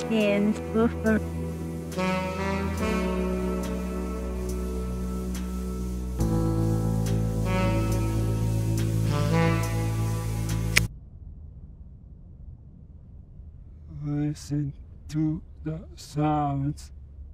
Windswept. Listen to the sounds.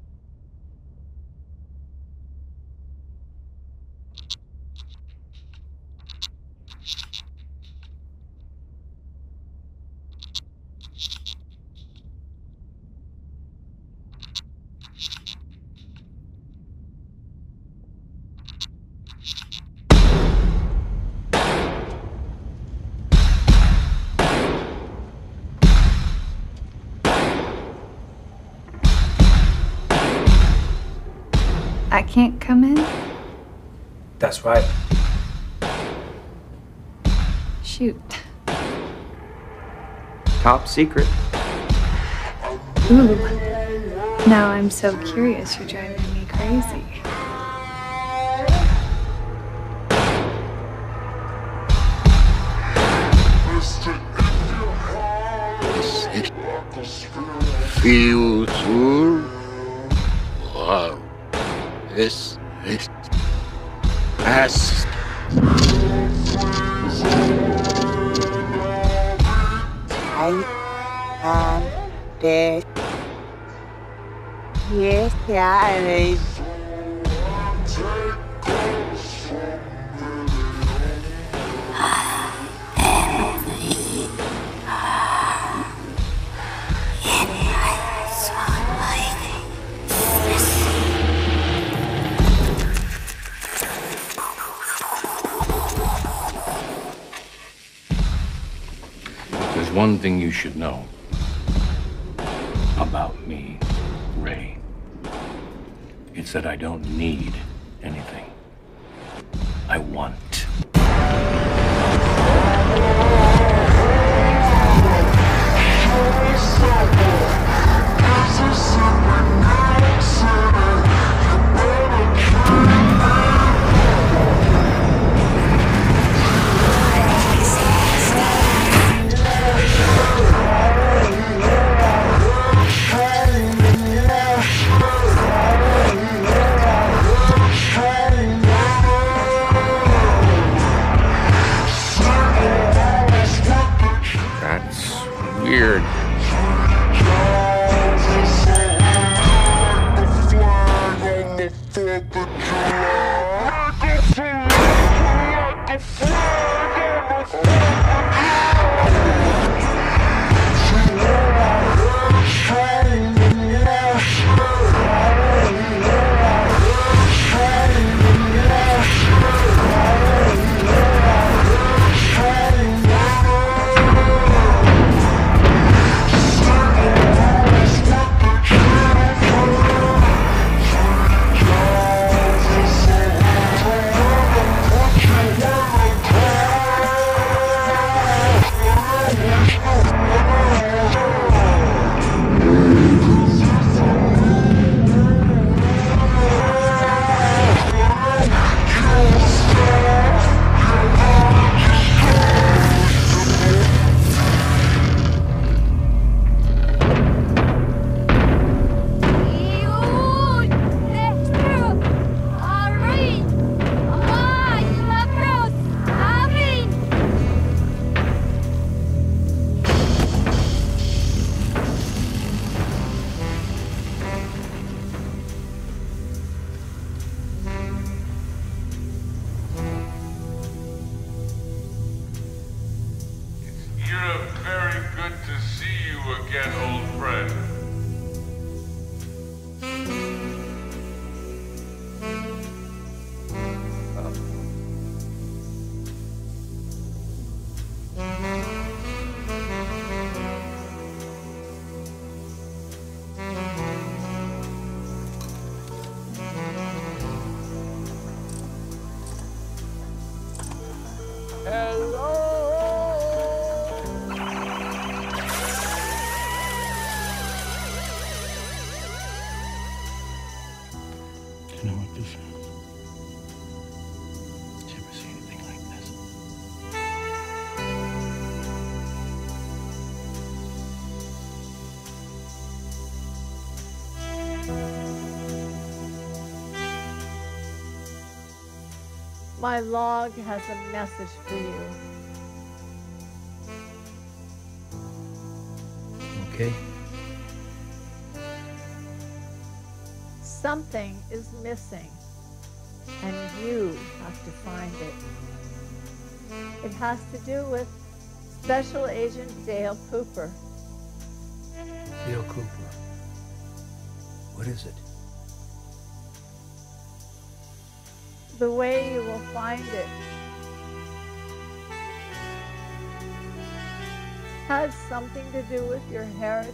I can't come in? That's right. Shoot. Top secret. Ooh. Now I'm so curious, you're driving me crazy. Feels good. Wow. This fast. I am dead. Yes, yeah, There's one thing you should know about me, Ray. It's that I don't need anything. I want. That's weird. You're very good to see you again, old friend. Do you know what this is? Did you ever see anything like this? My log has a message for you. Okay. Something is missing, and you have to find it. It has to do with Special Agent Dale Cooper. Dale Cooper. What is it? The way you will find it has something to do with your heritage.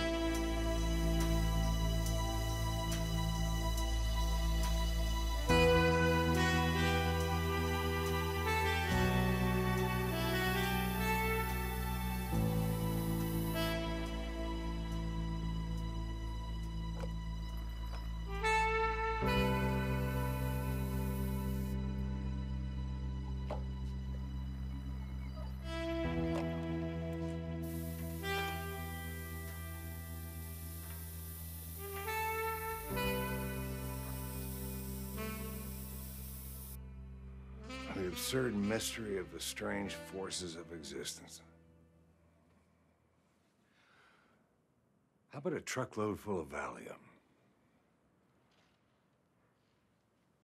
The absurd mystery of the strange forces of existence. How about a truckload full of Valium?